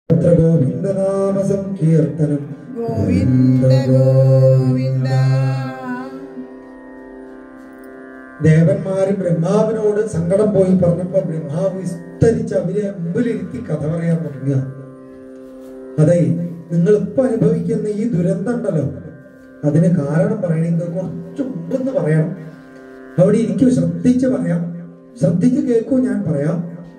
ഗോവിന്ദനാമ സങ്കീർത്തനം ഗോവിന്ദ ഗോവിന്ദ. ദേവന്മാര് ബ്രഹ്മാവിനോട് സങ്കടം പോയി പറഞ്ഞപ്പോ ബ്രഹ്മാവ് വിസ്തരിച്ച് അവരെ മുമ്പിലിരുത്തി കഥ പറയാൻ തുടങ്ങുക. അതെ, നിങ്ങൾ ഇപ്പൊ അനുഭവിക്കുന്ന ഈ ദുരന്തം ഉണ്ടല്ലോ, അതിന് കാരണം പറയണെങ്കിൽ കുറച്ച് മുമ്പെന്ന് പറയണം. അവിടെ എനിക്ക് ശ്രദ്ധിച്ച് പറയാം, ശ്രദ്ധിച്ച് കേൾക്കൂ. ഞാൻ പറയാം.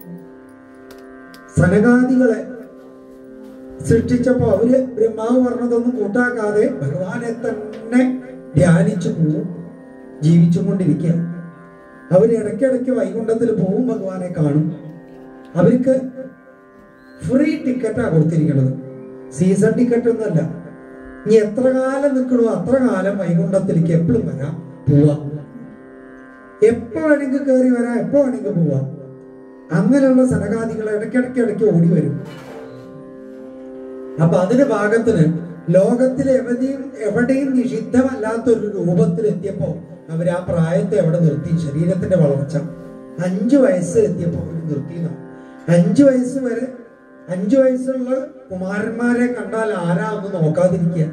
സനകാദികളെ സൃഷ്ടിച്ചപ്പോ അവര് ബ്രഹ്മാവ് പറഞ്ഞതൊന്നും കൂട്ടാക്കാതെ ഭഗവാനെ തന്നെ ധ്യാനിച്ചു പോവും, ജീവിച്ചുകൊണ്ടിരിക്കുക. അവര് ഇടയ്ക്കിടയ്ക്ക് വൈകുണ്ഠത്തിൽ പോവും, ഭഗവാനെ കാണും. അവർക്ക് ഫ്രീ ടിക്കറ്റാ കൊടുത്തിരിക്കുന്നത്, സീസൺ ടിക്കറ്റ് ഒന്നല്ല. ഇനി എത്ര കാലം നിൽക്കണോ അത്ര കാലം വൈകുണ്ഠത്തിലേക്ക് എപ്പോഴും വരാം, പോവാം. എപ്പോ വേണമെങ്കിൽ കയറി വരാം, എപ്പോ വേണമെങ്കിൽ പോവാം. അങ്ങനെയുള്ള സനകാദികൾ ഇടയ്ക്കിടയ്ക്ക് ഓടി വരും. അപ്പൊ അതിന്റെ ഭാഗത്തിന് ലോകത്തിലെ എവിടെയും നിഷിദ്ധമല്ലാത്തൊരു രൂപത്തിലെത്തിയപ്പോ അവർ ആ പ്രായത്തെ അവിടെ നിർത്തി. ശരീരത്തിന്റെ വളർച്ച 5 വയസ്സിലെത്തിയപ്പോ അവർ നിർത്തിയെന്നാണ്. 5 വയസ്സുള്ള കുമാരന്മാരെ കണ്ടാൽ ആരാ ഒന്ന് നോക്കാതിരിക്കുക.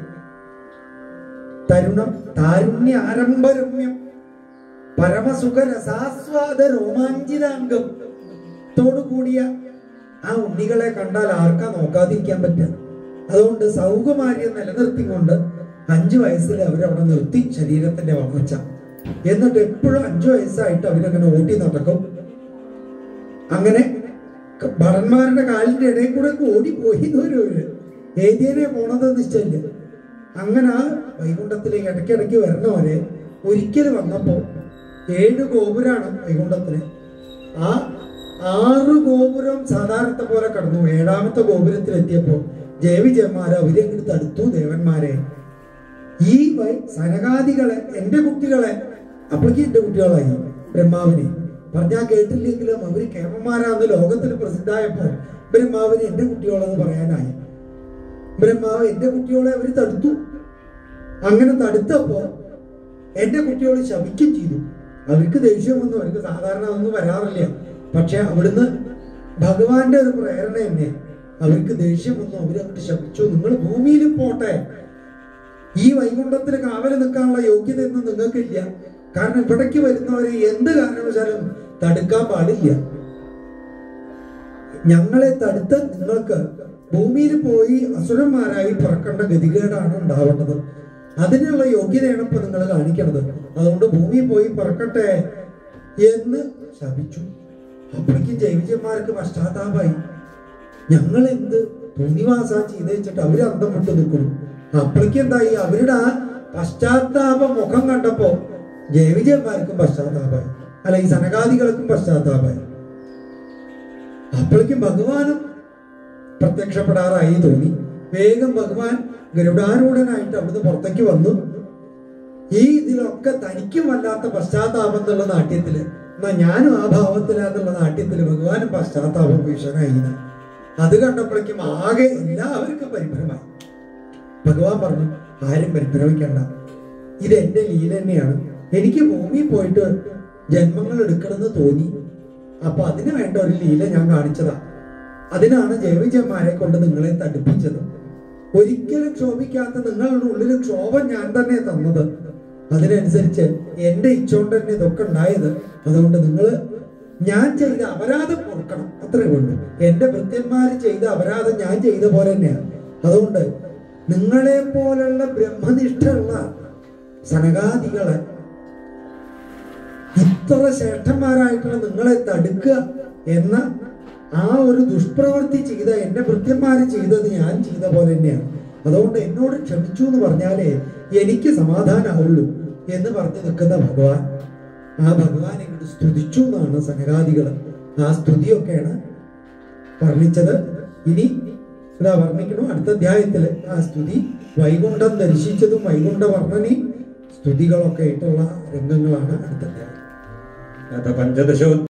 തരുണം താരുണ്യ ആരംഭരമ്യം പരമസുഖ രസാസ്വാദ രോമാഞ്ചിതാംഗം കൂടിയ ആ ഉണ്ണികളെ കണ്ടാൽ ആർക്കാ നോക്കാതിരിക്കാൻ പറ്റുക? അതുകൊണ്ട് സൗകുമാര്യം നിലനിർത്തിക്കൊണ്ട് 5 വയസ്സിൽ അവരവിടെ നിർത്തി ശരീരത്തിന്റെ വളർച്ച. എന്നിട്ട് എപ്പോഴും 5 വയസ്സായിട്ട് അവരങ്ങനെ ഓട്ടി നടക്കും. അങ്ങനെ ഭടന്മാരുടെ കാലിന്റെ ഇടയിൽ കൂടെ ഓടിപ്പോയി ഏതിയെ പോണത് നിശ്ചയില്ല. അങ്ങനെ ആ വൈകുണ്ഠത്തിലേക്ക് ഇടയ്ക്കിടയ്ക്ക് വരണവരെ ഒരിക്കൽ വന്നപ്പോ 7 ഗോപുരാണ് വൈകുണ്ഠത്തിന്. ആ 6 ഗോപുരം സാധാരണത്തെ പോലെ കടന്നു. 7ാമത്തെ ഗോപുരത്തിലെത്തിയപ്പോ ജയവിജയന്മാരെ അവരെങ്ങനെ തടുത്തു ദേവന്മാരെ. ഈ സനകാദികളെ, എന്റെ കുട്ടികളെ, അപ്പോഴേക്ക് എന്റെ കുട്ടികളായി ബ്രഹ്മാവിനെ പറഞ്ഞാൽ കേട്ടില്ലെങ്കിലും അവര് കേമന്മാരാന്ന് ലോകത്തിൽ പ്രസിദ്ധമായപ്പോ ബ്രഹ്മാവിന് എന്റെ കുട്ടികളെന്ന് പറയാനായി. ബ്രഹ്മാവ് എന്റെ കുട്ടികളെ അവര് തടുത്തു. അങ്ങനെ തടുത്തപ്പോ എന്റെ കുട്ടികളെ ശപിക്കും ചെയ്തു. അവർക്ക് ദേഷ്യമൊന്നും, അവർക്ക് സാധാരണ ഒന്നും വരാറില്ല. പക്ഷെ അവിടുന്ന് ഭഗവാന്റെ ഒരു പ്രേരണ തന്നെ അവർക്ക് ദേഷ്യമൊന്നും, അവരങ്ങോട്ട് ശപിച്ചു. നിങ്ങൾ ഭൂമിയിൽ പോട്ടെ, ഈ വൈകുണ്ഠത്തിന് കാവല് നിൽക്കാനുള്ള യോഗ്യതയൊന്നും നിങ്ങൾക്കില്ല. കാരണം ഇവിടേക്ക് വരുന്നവരെ എന്ത് കാരണവശാലും തടുക്കാൻ പാടില്ല. ഞങ്ങളെ തടുത്ത നിങ്ങൾക്ക് ഭൂമിയിൽ പോയി അസുരന്മാരായി പറക്കേണ്ട ഗതികേടാണ് ഉണ്ടാവേണ്ടത്. അതിനുള്ള യോഗ്യതയാണ് ഇപ്പൊ നിങ്ങൾ കാണിക്കണത്. അതുകൊണ്ട് ഭൂമിയിൽ പോയി പറക്കട്ടെ എന്ന് ശപിച്ചു. അപ്പോഴേക്കും ജൈവിജന്മാർക്ക് പശ്ചാത്താപമായി. ഞങ്ങൾ എന്ത് ഭൂനിവാസ ചെയ്ത് വെച്ചിട്ട് അവര് അന്തം വിട്ട് നിൽക്കുന്നു. അപ്പോഴേക്കും എന്തായി, അവരുടെ ആ പശ്ചാത്താപ മുഖം കണ്ടപ്പോ ജൈവിജന്മാർക്കും പശ്ചാത്താപമായി, അല്ല ഈ സനകാദികൾക്കും പശ്ചാത്താപമായി. അപ്പോഴേക്കും ഭഗവാനും പ്രത്യക്ഷപ്പെടാറായി തോന്നി. വേഗം ഭഗവാൻ ഗരുഡാരൂഢനായിട്ട് അവിടുന്ന് പുറത്തേക്ക് വന്നു. ഈ ഇതിലൊക്കെ തനിക്കും വല്ലാത്ത പശ്ചാത്താപം എന്നുള്ള നാട്യത്തില്, എന്നാ ഞാനും ആ ഭാവത്തിലാന്നുള്ള നാട്യത്തില് ഭഗവാനും പശ്ചാത്താപം ഭീഷണായി. അത് കണ്ടപ്പോഴേക്കും ആകെ എല്ലാവർക്കും പരിഭ്രമായി. ഭഗവാൻ പറഞ്ഞു, ആരും പരിഭ്രമിക്കണ്ട, ഇത് എന്റെ ലീല തന്നെയാണ്. എനിക്ക് ഭൂമിയിൽ പോയിട്ട് ജന്മങ്ങൾ എടുക്കണമെന്ന് തോന്നി. അപ്പൊ അതിന് വേണ്ട ഒരു ലീല ഞാൻ കാണിച്ചതാ. അതിനാണ് ജയവിജയന്മാരെ കൊണ്ട് നിങ്ങളെ തടുപ്പിച്ചത്. ഒരിക്കലും ക്ഷോഭിക്കാത്ത നിങ്ങളുടെ ഉള്ളിൽ ക്ഷോഭം ഞാൻ തന്നെ തന്നത്. അതിനനുസരിച്ച് എന്റെ ഇച്ഛോണ്ട് തന്നെ ഇതൊക്കെ ഉണ്ടായത്. അതുകൊണ്ട് ഞാൻ ചെയ്ത അപരാധം കൊടുക്കണം, അത്രേ ഉള്ളൂ. എന്റെ ഭൃത്യന്മാര് ചെയ്ത അപരാധം ഞാൻ ചെയ്ത പോലെ തന്നെയാണ്. അതുകൊണ്ട് നിങ്ങളെ പോലുള്ള ബ്രഹ്മനിഷ്ഠയുള്ള സനകാദികളെ, ഇത്ര ശ്രേഷ്ഠന്മാരായിട്ടുള്ള നിങ്ങളെ തടുക്കുക എന്ന ആ ഒരു ദുഷ്പ്രവൃത്തി ചെയ്ത എന്റെ ഭൃത്യന്മാര് ചെയ്തത് ഞാൻ ചെയ്ത പോലെ തന്നെയാണ്. അതുകൊണ്ട് എന്നോട് ക്ഷമിച്ചു എന്ന് പറഞ്ഞാലേ എനിക്ക് സമാധാനമാവുള്ളൂ എന്ന് പറഞ്ഞു നിൽക്കുന്ന ഭഗവാൻ, ആ ഭഗവാൻ ഇങ്ങോട്ട് സ്തുതിച്ചു എന്നാണ് സനകാദികൾ. ആ സ്തുതിയൊക്കെയാണ് വർണ്ണിച്ചത്. ഇനി ഇതാ വർണ്ണിക്കണു അടുത്ത അധ്യായത്തില് ആ സ്തുതി. വൈകുണ്ഠം ദർശിച്ചതും വൈകുണ്ഠ വർണ്ണനയും സ്തുതികളൊക്കെ ആയിട്ടുള്ള രംഗങ്ങളാണ് അടുത്ത അധ്യായം.